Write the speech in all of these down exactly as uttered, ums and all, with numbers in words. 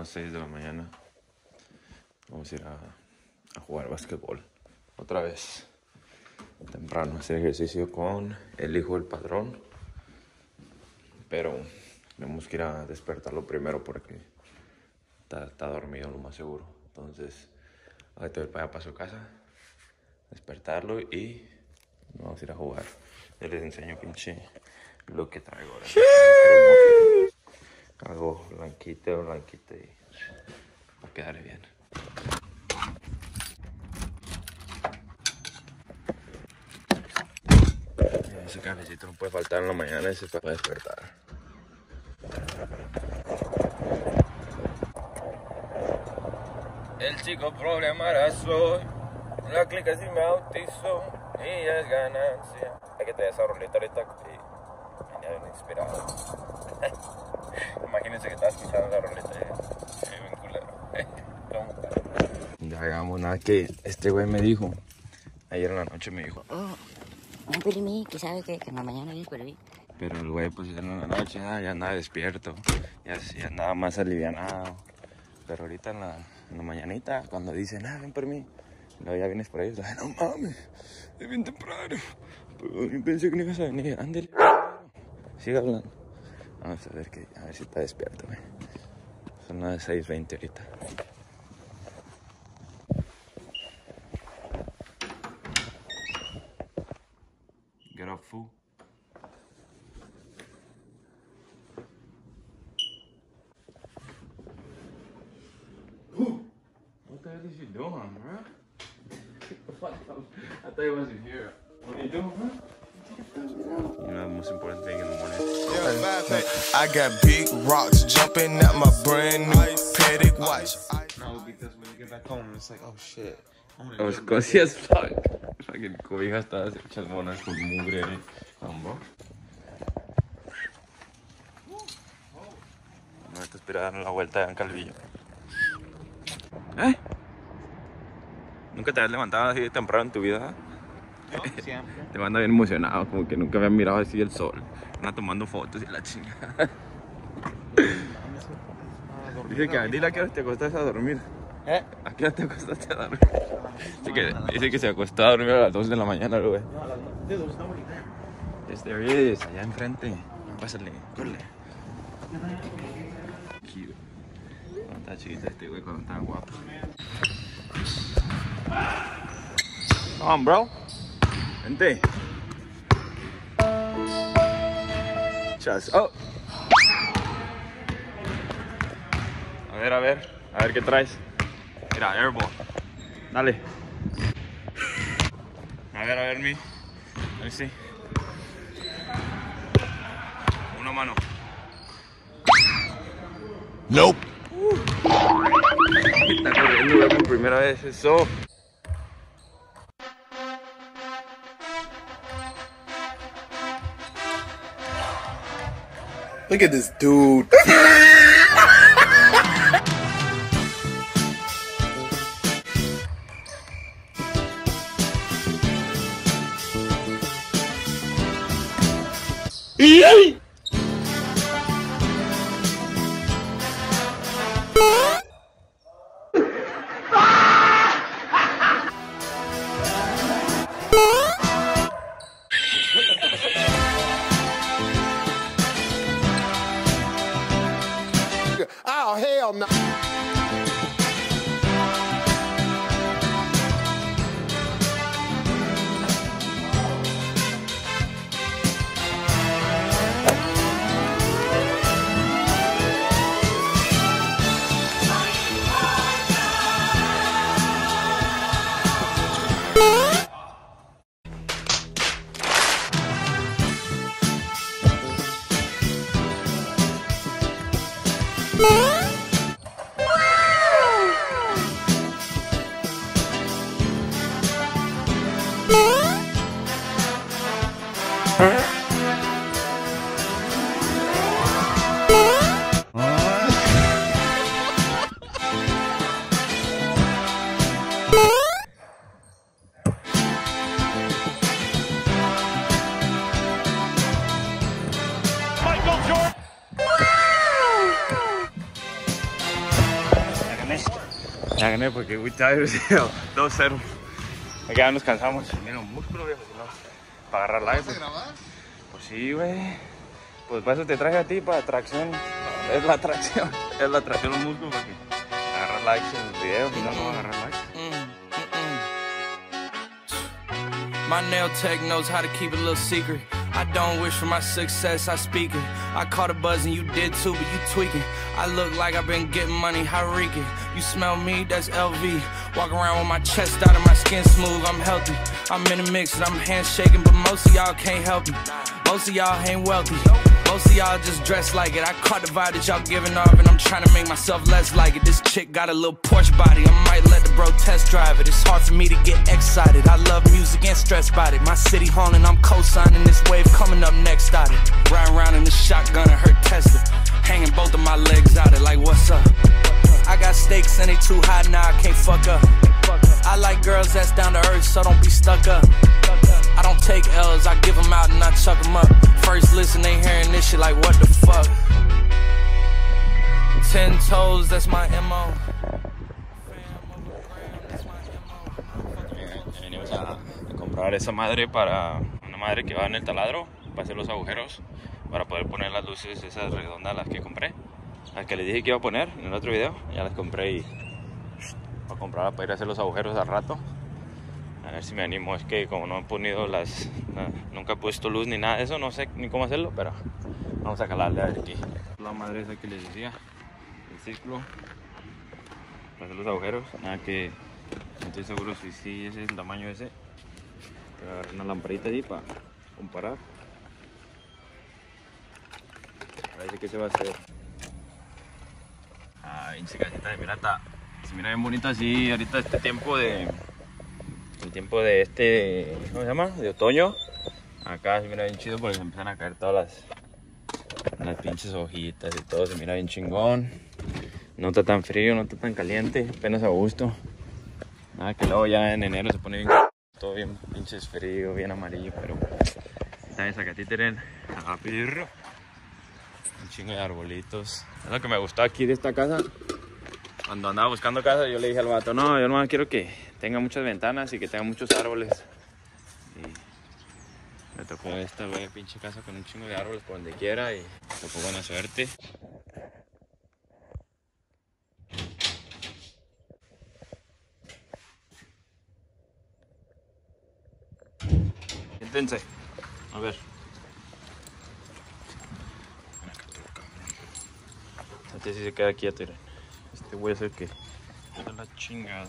las seis de la mañana. Vamos a ir a, a jugar básquetbol. Otra vez. Temprano, hacer ejercicio con el hijo del padrón. Pero tenemos que ir a despertarlo primero porque está, está dormido, lo más seguro. Entonces, ahorita voy para allá para su casa, despertarlo y vamos a ir a jugar. Ya les enseño pinche lo que traigo ahora. Hago blanquito, blanquito y va a quedar bien. Ese cafecito no puede faltar en la mañana y se puede despertar. El chico problemará soy. La clica si me bautizó y ya es ganancia. Hay que tener esa rolita ahorita y venía bien inspirado. Imagínense que estaba escuchando la rolita y bien culero. Ya hagamos nada que este güey me dijo. Ayer en la noche me dijo. Oh, un pirimí que sabe que, que en la mañana viene por ahí. Pero el güey pues ya en la noche ah, ya andaba despierto. Ya, ya andaba más alivianado. Pero ahorita en la, en la mañanita cuando dicen, ah, ven por mí. Luego ya vienes por ahí, ay, no mames, es bien temprano. Pero yo pensé que no ibas a venir, ándale. Sigue hablando. Vamos a ver, que, a ver si está despierto, güey. Son las seis veinte ahorita. Get up, fool. What the hell is you doing, bro? I thought you wasn't here. What are you doing, bro? You know the most important thing in the morning. I got big rocks jumping at my brand new Patek watch. No, because when you get back home, it's like, oh shit. I was cozy as fuck. Fucking cobijas todas hechas monas con mugre ahí. Vamos. No te esperaba dar la vuelta en Calvillo. ¿Eh? ¿Nunca te has levantado así temprano en tu vida? Yo siempre. Te manda bien emocionado, como que nunca habías mirado así el sol. Anda tomando fotos y la chingada. Dice que dile a qué hora te acostaste a dormir. ¿Eh? ¿A qué hora te acostaste a dormir? Dice que, dice que se acostó a dormir a las dos de la mañana, güey. No, a las dos está bonita. Yes, there is, allá enfrente. Pásale, corre. Cute. Cuando estaba chiquito este güey, cuando estaba guapo. Come on, bro. Vente. Chas. Oh. A ver, a ver. A ver qué traes. Mira, airball. Dale. A ver, a ver, mi. A ver si. Una mano. Nope. Está corriendo, güey, por primera vez. Eso. Look at this dude. ¡Yay! Oh, hell no. Ya gané porque we tired. dos cero. Aquí ya nos cansamos. Mira un músculo, viejo, si no, para agarrar like. ¿Vas a grabar? Pues sí, güey. Pues para eso te traje a ti, para atracción. Es la atracción. Es la atracción los músculos para que agarrar likes en los videos. Si no, no va a agarrar likes. My nail tech knows how to keep it a little secret. I don't wish for my success, I speak it. I caught a buzz and you did too, but you tweaking. I look like I've been getting money, how reeking. You smell me, that's L V. Walk around with my chest out and my skin smooth, I'm healthy. I'm in a mix and I'm handshaking, but most of y'all can't help me. Most of y'all ain't wealthy. Most of y'all just dress like it. I caught the vibe that y'all giving off and I'm trying to make myself less like it. This chick got a little Porsche body, I might let the bro test drive it. It's hard for me to get excited. I love music and stressed about it. My city haunting, I'm co-signing this wave coming up next out it. Riding around in the shotgun and her Tesla. Hanging both of my legs out it like what's up? I got stakes and they too high now, I can't fuck up. I like girls that's down to earth, so don't be stuck up. I don't take L's, I give them out and I chuck them up. First listen, they hearing this shit like what the fuck. Ten toes, that's my M O. Venimos a, a comprar esa madre para una madre que va en el taladro para hacer los agujeros para poder poner las luces esas redondas, las que compré, las que les dije que iba a poner en el otro video. Ya las compré y voy a comprarlas para ir a hacer los agujeros al rato. A ver si me animo. Es que como no he ponido las, no, nunca he puesto luz ni nada de eso, no sé ni cómo hacerlo, pero vamos a calarle a ver aquí. La madre esa que les decía, el círculo para hacer los agujeros. Nada que no estoy seguro si sí ese es el tamaño ese. Voy a agarrar una lamparita ahí para comparar. Parece que se va a hacer. Ah, pinche casita de pirata. Se mira bien bonita así ahorita este tiempo de... El tiempo de este... ¿Cómo se llama? De otoño. Acá se mira bien chido porque se empiezan a caer todas las... Las pinches hojitas y todo. Se mira bien chingón. No está tan frío, no está tan caliente. Apenas a gusto. Nada que luego ya en enero se pone bien... Todo bien pinches frío, bien amarillo, pero... También acá tienen a pirro. Un chingo de arbolitos. Es lo que me gustó aquí de esta casa. Cuando andaba buscando casa, yo le dije al vato, no, yo no quiero que tenga muchas ventanas y que tenga muchos árboles. Y me tocó esta güey, pinche casa con un chingo de árboles por donde quiera y me tocó buena suerte. Siéntense. A ver. Este sí se queda quieto, miren. Este güey es el que... Es la chingada.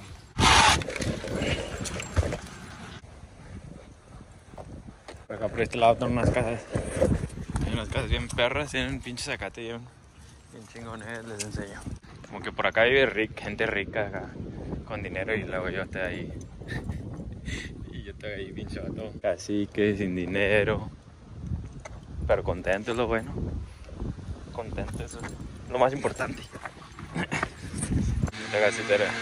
Por acá por este lado están unas casas. Hay unas casas bien perras, tienen pinche zacate bien, bien chingones, les enseño. Como que por acá vive rica, gente rica acá, con dinero, y luego yo estoy ahí. Y yo estoy ahí pinche vato. Así que sin dinero. Pero contento es lo bueno. Contento, eso es lo más importante. Esta casita era.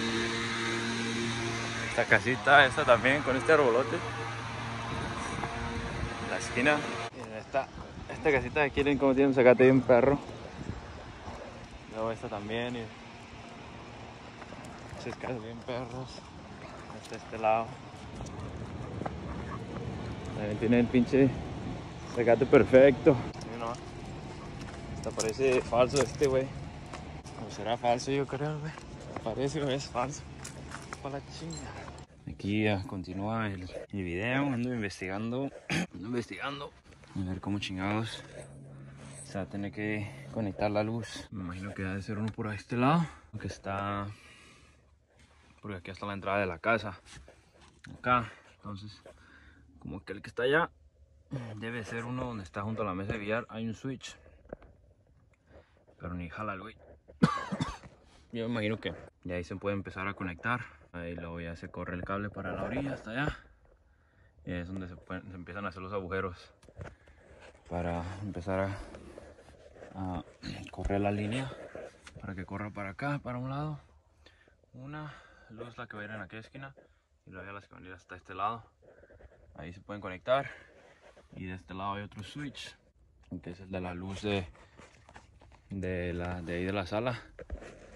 Esta casita, esta también con este arbolote. La esquina. Esta, esta casita de aquí, miren cómo tiene un zacate bien perro. Luego esta también. Y esas casas bien perros. Hasta este lado. También tiene el pinche zacate perfecto. Hasta parece falso este güey. O será falso, yo creo, güey. Parece que es falso. Para la chinga. Aquí ya continúa el, el video. Ando investigando. Ando investigando. A ver cómo chingados se va a tener que conectar la luz. Me imagino que debe ser uno por este lado. Que está... Porque aquí está la entrada de la casa. Acá. Entonces, como que el que está allá debe ser uno donde está junto a la mesa de billar. Hay un switch. Pero ni jala el güey. Yo me imagino que de ahí se puede empezar a conectar. Ahí luego ya se corre el cable para la orilla hasta allá. Y ahí es donde se, pueden, se empiezan a hacer los agujeros. Para empezar a, a correr la línea. Para que corra para acá, para un lado. Una luz la que va a ir en aquella esquina. Y luego ya las que van a ir hasta este lado. Ahí se pueden conectar. Y de este lado hay otro switch. Que es el de la luz de... De, la, de ahí de la sala.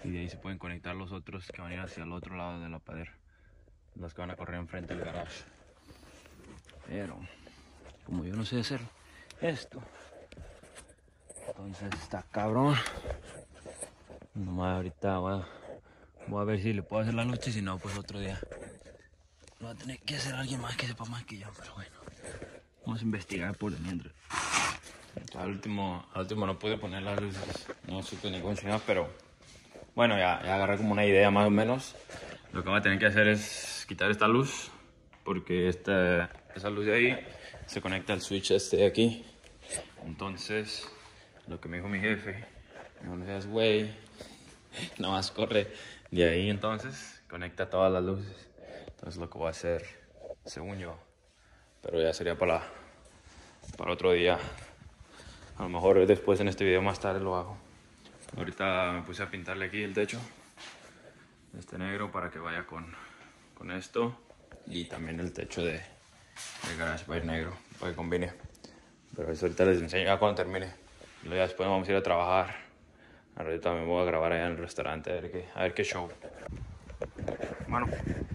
Y de ahí se pueden conectar los otros que van a ir hacia el otro lado de la pared. Los que van a correr enfrente del garage. Pero, como yo no sé hacer esto, entonces está cabrón. Nomás ahorita voy a, voy a ver si le puedo hacer la noche. Si no, pues otro día lo va a tener que hacer alguien más que sepa más que yo. Pero bueno, vamos a investigar por el mientras. Al último, al último no pude poner las luces. No supe ni cómo chingar, pero bueno, ya, ya agarré como una idea más o menos. Lo que voy a tener que hacer es quitar esta luz, porque esta, esa luz de ahí se conecta al switch este de aquí. Entonces, lo que me dijo mi jefe, no me digas, güey, nada más corre de ahí, entonces conecta todas las luces. Entonces lo que voy a hacer, según yo, pero ya sería para, para otro día. A lo mejor después en este video más tarde lo hago. Ahorita me puse a pintarle aquí el techo, este negro, para que vaya con, con esto. Y también el techo de, de garage va a ir negro, para que combine. Pero eso ahorita les enseño ya cuando termine. Y luego ya después vamos a ir a trabajar. Ahorita me voy a grabar allá en el restaurante a ver qué, a ver qué show. Bueno.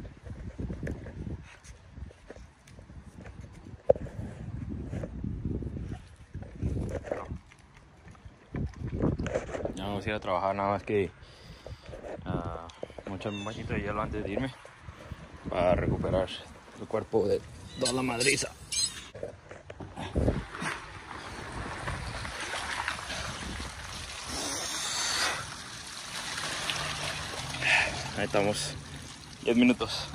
Ya vamos a ir a trabajar, nada más que uh, mucho un bañito de hielo antes de irme, para recuperar el cuerpo de toda la madriza. Ahí estamos, diez minutos.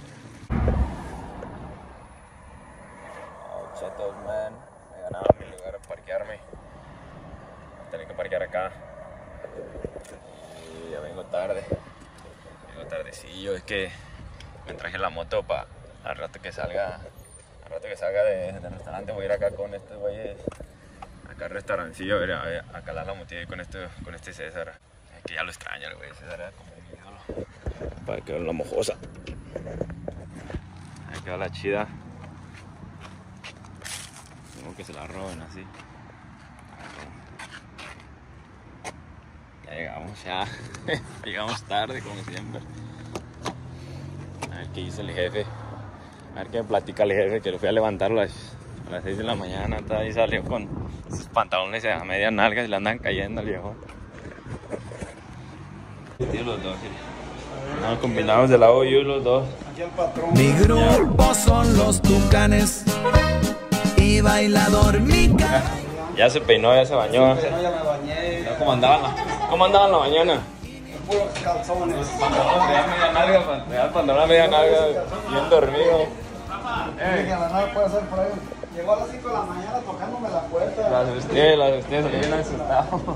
Oh, chetos, man. Me ganaba mi lugar a parquearme. Tenía que parquear acá. Y ya vengo tarde. Vengo tardecillo. Es que me traje la moto para al rato que salga. Al rato que salga de, del restaurante voy a ir acá con estos güeyes. Acá al restaurancillo, a, ver, a, ver, a calar la motilla con este, con este César. Es que ya lo extraño, el güey. César era como mi ídolo. Para que vean la mojosa. Ahí quedó la chida. Como que se la roben así. Ya llegamos, ya. Llegamos tarde, como siempre. A ver qué dice el jefe. A ver qué me platica el jefe, que lo fui a levantar a las, a las seis de la mañana. Ahí salió con sus pantalones a media nalga y le andan cayendo al viejo. Tío, los dos, sí. No, combinados de la O U los dos. Mi grupo son los Tucanes y bailador Mica. Ya se peinó, ya se bañó. Ya me bañé. ¿Cómo andaban? ¿Cómo andaban en la mañana? Puros calzones. Pantalón de media nalga, pantalón de media nalga, bien dormido. Eh. Que la nada puede hacer por ahí. Llegó a las cinco de la mañana tocándome la puerta. Las asusté, las asusté, salí bien asustado.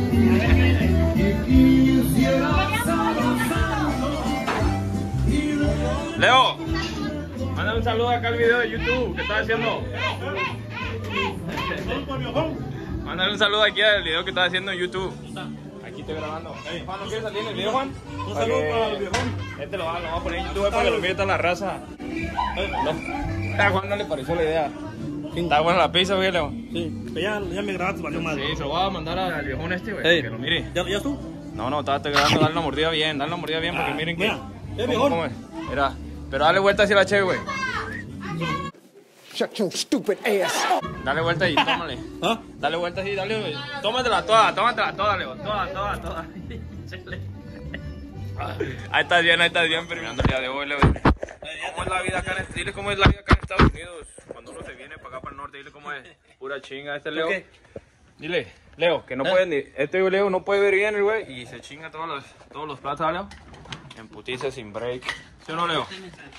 Leo, manda un saludo acá al video de YouTube que estás haciendo. Mándale un saludo aquí al video que estás haciendo en YouTube. Aquí estoy grabando. Juan, ¿no quieres salir en el video, Juan? Un saludo para el viejón. Este lo va, lo va a poner en YouTube para que lo mire toda la raza. No. A Juan no le pareció la idea. Está buena la pizza, güey, Leo. Sí, ya, ya me grabaste, valió mal. Sí, se lo voy a mandar al viejón este, güey, hey, que lo mire. ¿Ya, ya tú? No, no, estaba grabando, dale una mordida bien, dale una mordida bien, porque miren que... Mira, eh, ¿Cómo, viejón. cómo es? Mira, pero dale vuelta hacia la che, güey. Shut your stupid ass. Dale vuelta y tómale. ¿Ah? Dale vuelta así, dale, güey. Tómatela toda, tómatela toda, Leo. Toda, toda, toda. Ahí estás bien, ahí estás bien, terminando el día de hoy, Leo. ¿Cómo es la vida acá en, dile cómo es la vida acá en Estados Unidos? Cuando uno se viene para acá, para el norte, dile cómo es. Pura chinga, este Leo. ¿Qué? Dile, Leo, que no puede ni... Este Leo no puede ver bien, el güey. Y se chinga todos los, todos los platos, Leo. En putiza, sin break. ¿Sí o no, Leo?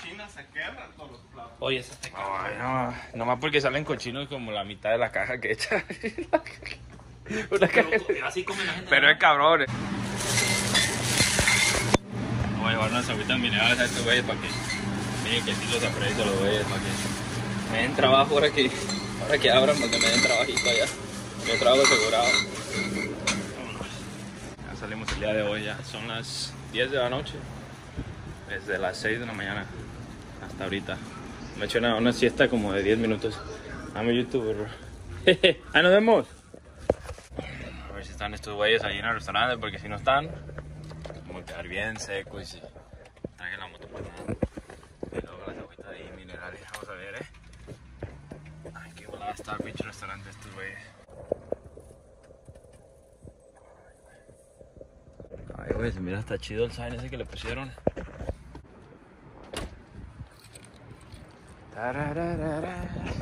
Oye, ese está Ay, no, nomás porque salen cochinos como la mitad de la caja que echa. Una caja. Pero así come la gente. Pero es cabrón. Voy a llevar unas agüitas minerales a estos güeyes para que miren que sí los aprecio los güeyes, para que me den trabajo ahora que, ahora que abran, para que me den trabajito allá. Mi trabajo asegurado. Ya salimos el día de hoy, ya son las diez de la noche. Desde las seis de la mañana hasta ahorita. Me he hecho una, una siesta como de diez minutos. I'm a youtuber, bro. Ahí nos vemos. A ver si están estos güeyes allí en el restaurante, porque si no están, va a quedar bien seco y si traje la moto pues nada. Y luego las agüitas ahí minerales, vamos a ver, eh. Ay, qué volada está el pinche restaurante estos güeyes. Ay, güey, mira, está chido el sign ese que le pusieron. Tararara.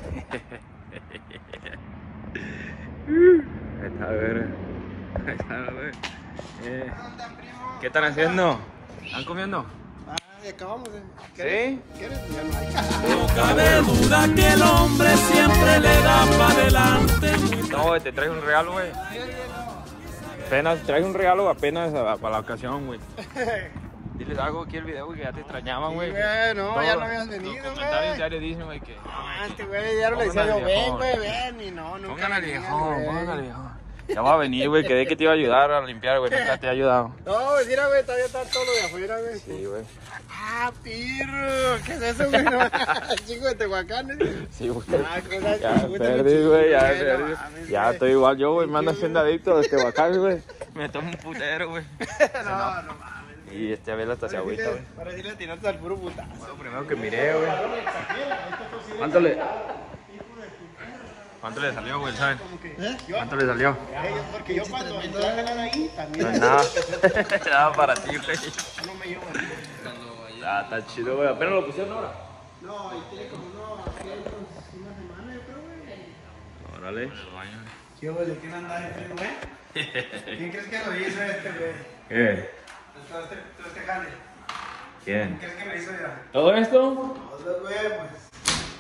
Ahí está, güey. Ahí está, güey. Eh, ¿Qué están haciendo? ¿Están comiendo? Ah, y acabamos de... ¿Sí? ¿Quieres? Ya no hay. No cabe duda que el hombre siempre le da para adelante. No, güey, te traigo un regalo, güey. Apenas, traigo un regalo apenas a- para la ocasión, güey. Diles algo aquí el video, güey, que ya te extrañaban, güey. Sí, güey, no, Todo- ya no habías los venido, comentarios güey. diarios dicen, güey, que... Ah, este güey ya no le decía Póngale, yo, ven, viejón. güey, ven, y no, nunca. Póngale, venían, viejón, güey. póngale, viejón. Ya va a venir, güey, quedé que te iba a ayudar a limpiar, güey, nunca te he ayudado. No, pues mira, güey, todavía está todo lo de afuera, güey. Sí, güey. Ah, pirro, ¿qué es eso, güey? No, chico de Tehuacán. Sí, güey. Ah, cosas Ya que me gustan perdí, mucho, güey, ya güey, no perdí. mames, Ya güey. estoy igual yo, güey, me ando haciendo adicto de Tehuacán, güey. Me tomo un putero, güey. No, no mames. Y este a ver hasta se agüita, güey. Para decirle tiraste al puro putazo. Lo primero que miré, güey. ¿Cuánto le... ¿Cuánto le salió, güey, saben? ¿Eh? ¿Cuánto le salió? Eh, Porque yo cuando entré a ganar ahí, también. No es nada. Nada para ti, güey. No me llevo así. Ah, está chido, güey. Apenas lo pusieron ahora. No, y tiene como unos, ¿qué? Unos- una semana, yo creo, güey. Órale. ¿Qué, güey? ¿De quién anda este, güey? ¿Quién crees que lo hizo este, güey? ¿Qué? Todo este, todo este jale. ¿Quién? ¿Quién crees que lo hizo ya? ¿Todo esto? Todos, güey, pues.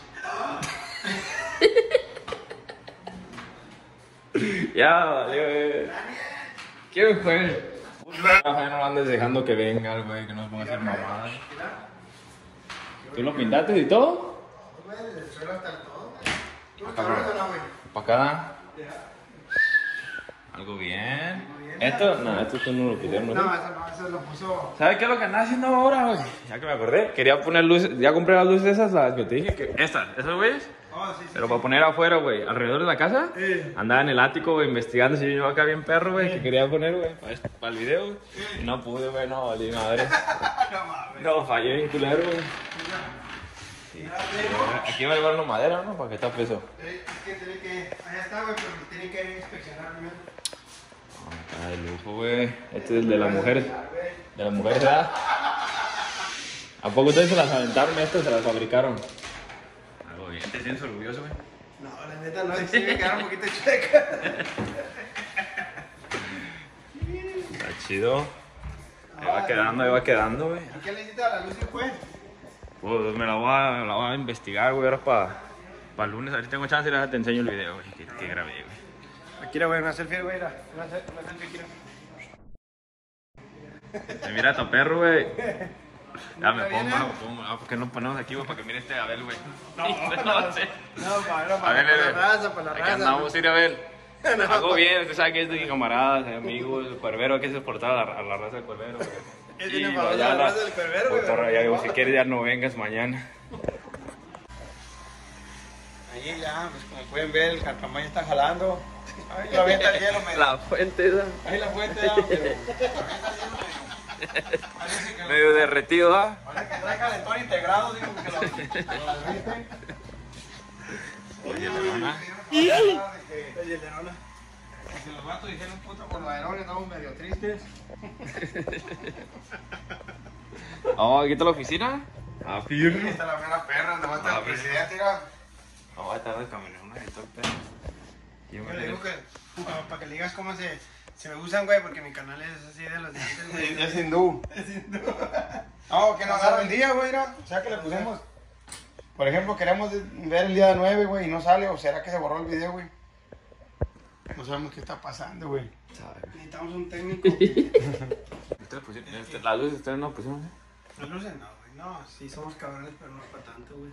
Ya, vale, güey. ¿Quién fue? Ya no andes dejando que venga, güey, que nos ponga a hacer mamadas. ¿Tú lo pintaste y todo? Güey, desde el suelo hasta el todo, güey. ¿Tú Ah, lo cabrón. sabes o no, güey? ¿Para acá? Algo bien. ¿Esto? No, esto tú no lo pusieron, No, ¿no? eso no, eso lo puso. ¿Sabes qué es lo que andaba haciendo ahora, güey? Ya que me acordé, quería poner luces, ya compré las luces esas, las que te dije que... Estas, esas, güeyes. Oh, sí, sí. Pero para poner afuera, güey, alrededor de la casa, Sí. andaba en el ático, güey, investigando si yo acá bien perro, güey, que quería poner, güey, para, este- para el video, güey. Y no pude, güey, no, valí madre. No mames. No, fallé bien culero, güey. Sí. Aquí va a llevar una madera, ¿no? Para que está peso. Eh, Es que tiene que. Allá está, güey, pero tiene que inspeccionar primero. Ah, de lujo, güey. Este es el de las mujeres. De las mujeres, ¿verdad? ¿A poco ustedes se las aventaron estas? Se las fabricaron. Algo bien. ¿Te sientes orgulloso, güey? No, la neta no, sí me quedaron un poquito chuecas. Está chido. Ahí va quedando, ahí va quedando, güey. ¿Y qué le hiciste a la luz, pues? Pues me la voy a, me la voy a investigar, güey, ahora para pa el lunes. A ver si tengo chance y les te enseño el video, güey, que, que grabé, güey. Aquí, güey, una selfie, güey, era. Una sel- una selfie, aquí, Se mira tu perro, güey. Ya me pongo, ah, pongo, ah, ¿por qué no ponemos aquí, güey, para que mire este Abel, güey? No, no sé. No, para, no, A para, ver, para la eh, raza, para la aquí raza. andamos, ir a ver. No, Algo pa- bien, usted sabe que es de camaradas, amigos, el cuervero, hay que soportar a la, a la raza del cuervero, güey. Él viene Y para ya la raza del cuervero, güey. cotorra, ya digo, si quieres ya no vengas mañana. Ahí ya, pues como pueden ver, el carcamay está jalando. Ahí lo avienta el hielo, medio. La fuente esa. Ahí la fuente, ya, pero. Medio derretido, ¿ah? Ahora que trae calentón integrado, digo que lo. lo derrite. Oye, Lerona. Oye, Lerona. Si los vatos dijeron puta por los aerones, estamos medio tristes. Oh, ¿aquí está la oficina? Ah, Aquí firme. está la buena perra, donde va a estar Ah, el pues. presidente, mira. No, va a estar de camionero, ahí está el pedo. Yo Yo me le digo digo que, para que le digas cómo se, se me usan, güey, porque mi canal es así de los dientes, güey. Es hindú. Es hindú. No, que no agarra el día, güey, mira. O sea, que le pusimos. Por ejemplo, queremos ver el día nueve, güey, y no sale. O será que se borró el video, güey. No sabemos qué está pasando, güey. Necesitamos un técnico. ¿Ustedes pusieron? este, ¿Las luces ustedes no pusieron? ¿eh? Las luces no, güey. No, sí somos cabrones, pero no es para tanto, güey.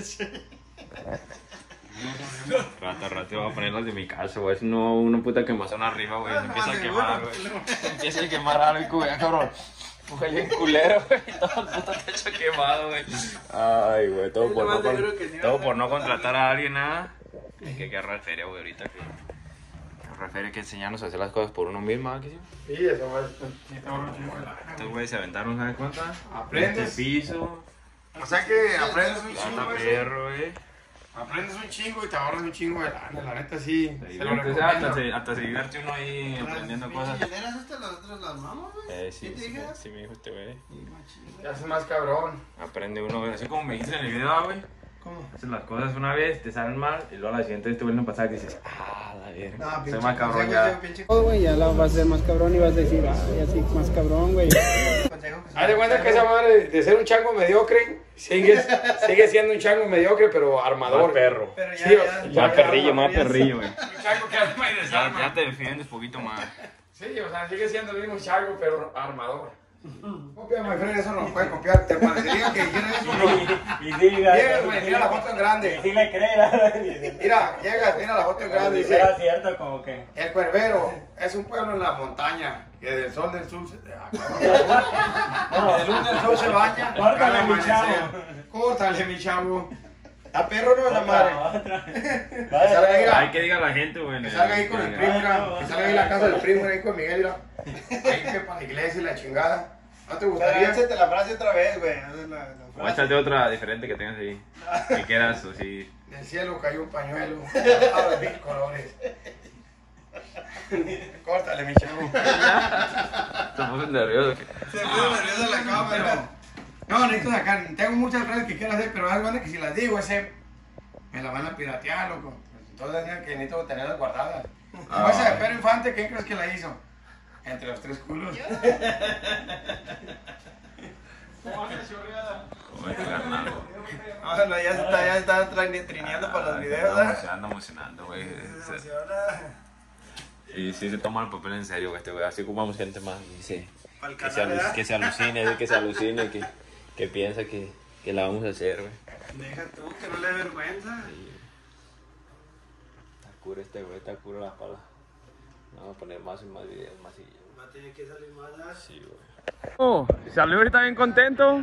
Rato, rato voy a poner las de mi casa, güey. Es no, una puta quemazón arriba, güey. Se empieza a quemar, güey. Se empieza a quemar algo, güey, cabrón. Fue bien culero, güey. Todo el puto techo quemado, güey. Ay, güey, todo por no, con- todo por no contratar a alguien, nada. Hay que agarrar feria, güey, ahorita que... refiere que enseñarnos a hacer las cosas por uno mismo, ¿ah? ¿Sí? Sí, eso va. Estos güeyes se aventaron, ¿sabes cuánto? Aprendes. Este piso. O sea que aprendes un Plata chingo. perro, güey. Aprendes un chingo y te ahorras un chingo de lana. La neta sí. Se lo Hasta recomiendo. se, hasta se divierte uno ahí aprendiendo cosas. ¿Hieleras estas las otras las mamas, güey? Eh, sí, ¿Qué te sí, dije? sí, me dijo este güey. Te hace más cabrón. Aprende uno, güey. Así como me dijiste en el video, güey. ¿Cómo? Haces las cosas una vez, te salen mal y luego a la siguiente vez te vuelven a pasar y dices, ah, la verga. No, Soy pinche más cabrón consejo, ya. ese pinche Todo, güey, ya la vas a ser más cabrón y vas a decir, ah, ya sí, más cabrón, güey. consejo que se Haz de cuenta que esa madre de ser un chango mediocre, sigue, sigue siendo un chango mediocre, pero armador. Más perro. Pero ya, Sí, ya, ya, Más perrillo, más ya- perrillo, güey. Un chango que arma y Ya, desarma. ya te defiendes poquito más. Sí, o sea, sigue siendo el mismo chango, pero armador. Copia, my friend, eso no lo puede copiar. ¿Te parecería que hiciera eso? Y diga, Llega, güey, mira la foto en grande. sí le crees, Mira, llega, mira la foto en grande y si era dice, cierto, como que. el Cuervero es un pueblo en la montaña, que del sol del sur se... ah, cabrón. Del luz del sol se baña. Córtale, al mi amanecer. chavo. Córtale, mi chavo. A perro no, la madre. Otra. Que salga ahí, Hay mira, que diga la gente, güey. que salga ahí con el primo, mira, que salga ahí la casa del primo, ahí con Miguel, mira. Ahí que para la iglesia y la chingada. ¿No te Pero gustaría? échate la frase otra vez, güey. haz la- la O frase. échate otra diferente que tengas ahí. Que quieras, o sí. Del cielo cayó un pañuelo. A de mil colores. Córtale, mi chavo. Estamos nerviosos. Se puso nerviosa la cámara. No, necesito sacar. Tengo muchas frases que quiero hacer, pero es bueno que si las digo, ese me la van a piratear, loco. Entonces digo que necesito tenerlas guardadas. Como esa de Pedro Infante, ¿quién crees que la hizo? Entre los tres culos. Como este carnal, güey. Ah, no, ya se está, ya está tra- trineando para los videos, Anda ¿verdad? emo- anda emocionando, güey. Se Se- emociona. Y sí se toma el papel en serio, güey, este güey. Así ocupamos gente más. Y sí. Para el Que se, canal, alu- ¿verdad? que se alucine, que se alucine, que, que piensa que, que la vamos a hacer, güey. Deja tú, que no le dé vergüenza. Está cura este güey, está cura la pala. Vamos a poner más y más videos, más y Va a tener que salir más, ¿verdad? sí, güey. Oh, salió ahorita bien contento.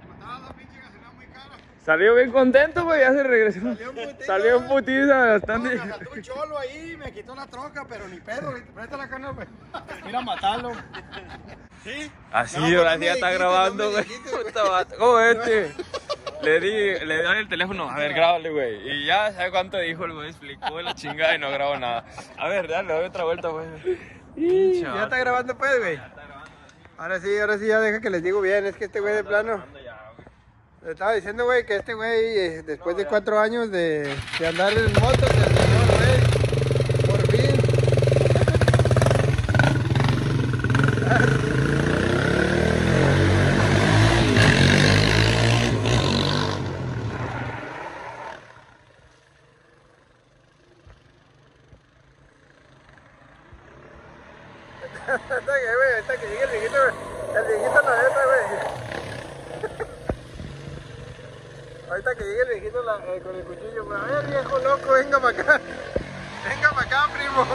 Salió bien contento, güey, ya se regresó. Salió en putiza, bastante. Me asaltó un cholo ahí, me quitó la troca, pero ni pedo, güey. Presta la cana, güey. Ir a matarlo. ¿Sí? Así, No, ahora no sí me ya está dijiste, grabando, no me güey. dijiste, güey. Puta vato. ¿Cómo este? Le di, le di el teléfono, a ver, grábale, güey. Y ya, ¿sabe cuánto dijo el güey? Explicó la chingada y no grabó nada. A ver, dale, doy otra vuelta, güey. Y ya está grabando, pues, güey. Ahora sí, ahora sí, ya deja que les digo bien. Es que este güey de plano. Le estaba diciendo, güey, que este güey, eh, después de cuatro años de, de andar en moto, se animó, güey. Por fin. Ahorita que, güey, ahorita que llegue el viejito, güey. El viejito la neta, güey. Ahorita que llegue el viejito la, eh, con el cuchillo, güey. A ver, viejo loco, venga para acá. Venga para acá, primo.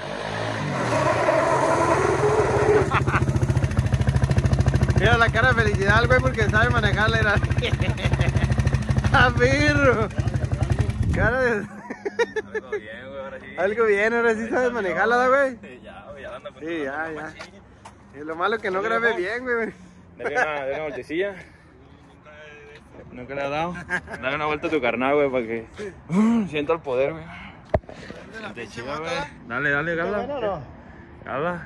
Mira la cara de felicidad, güey, porque sabe manejarla. Era... ¡A perro! Cara de... Algo bien, güey, ahora sí. Algo bien, ahora sí sabes manejarla, ¿da, güey? Sí, ya, güey, ya anda. Sí, ya, ya. Y lo malo es que no grabe bien, güey. Dale una, dale una vueltecilla. Nunca le has dado. Dale una vuelta a tu carnal, güey, para que uh, sienta el poder, güey. Siente chido, güey. Dale, dale, gala. ¿Bueno o no? Gala.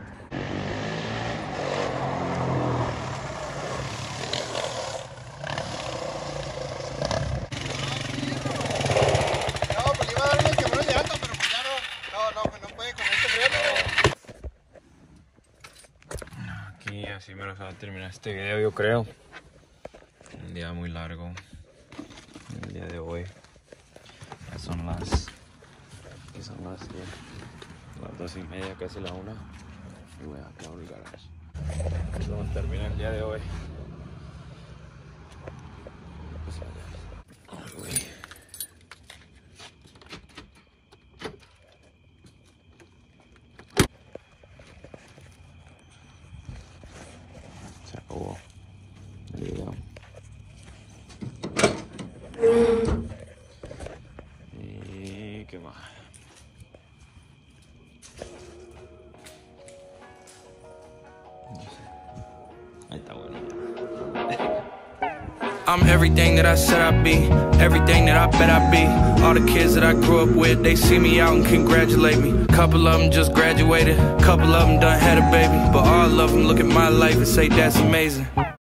No, pues le iba a dar unos quebrones de alto, pero pues ya no. No, no, pues no puede con este freno. Aquí así me lo va a terminar este video, yo creo. Un día muy largo. El día de hoy. Ya son las. ¿Qué son las? ¿Qué? Las dos y media, casi la una. Y voy a acabar el garage. Así vamos a terminar el día de hoy. Pues, ay, güey. Se acabó el video. ¿Y qué más? I'm everything that I said I'd be, everything that I bet I'd be. All the kids that I grew up with, they see me out and congratulate me. Couple of them just graduated, couple of them done had a baby, but all of them look at my life and say that's amazing.